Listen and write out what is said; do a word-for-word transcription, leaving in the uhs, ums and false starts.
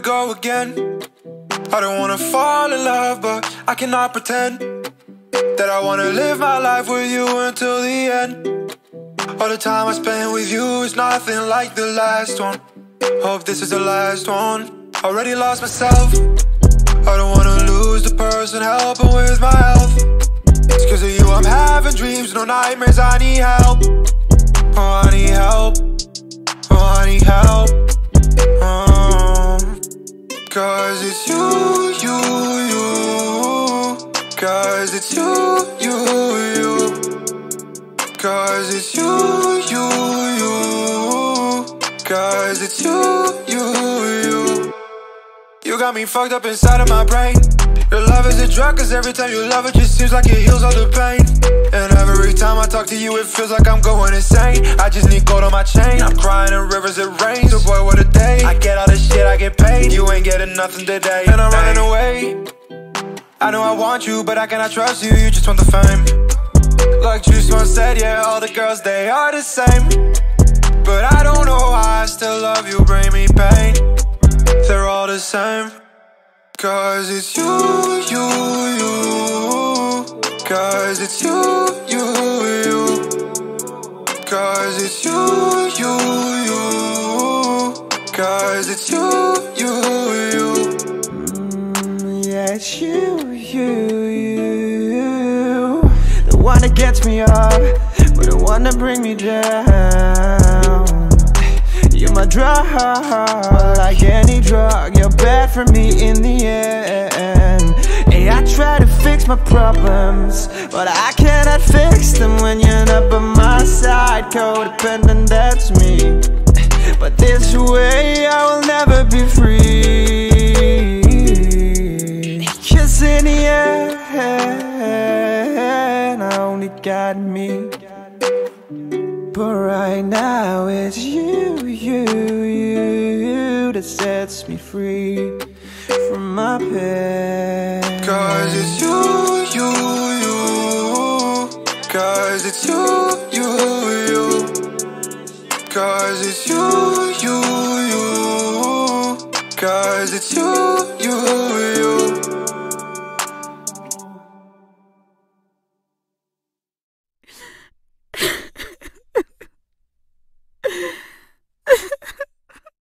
go again. I don't wanna fall in love, but I cannot pretend that I wanna live my life with you until the end. All the time I spent with you is nothing like the last one. Hope this is the last one. Already lost myself. I don't wanna lose the person helping with my health. It's cause of you I'm having dreams, no nightmares, I need help. Oh, I need help. Oh, I need help. um, Cause it's you, you, you. Cause it's you, you, you. Cause it's you, you, you. Cause it's you, you, you. You got me fucked up inside of my brain. Your love is a drug, cause every time you love it just seems like it heals all the pain. And every time I talk to you it feels like I'm going insane. I just need gold on my chain, I'm crying in rivers, it rains. So boy, what a day, I get all the shit, I get paid. You ain't getting nothing today, and I'm running away. I know I want you, but I cannot trust you, you just want the fame. Like Juice once said, yeah, all the girls, they are the same. But I don't know why I still love you, bring me pain. They're all the same. Cause it's you, you, you. Cause it's you, you, you. Cause it's you, you, you. Cause it's you, you, you. Mm, yeah, it's you, you, you. The one that gets me up, but the one that brings me down. You're my drug, like any drug. You're bad for me in the end. Hey, I try to fix my problems, but I cannot fix them when you're not by my side. Codependent, that's me. But this way I will never be free. Cause in the end I only got me. But right now it's you, you, you that sets me free from my pain. Cause it's you, you, you. Cause it's you, you, you. Cause it's you, you, you. Cause it's you, you, you.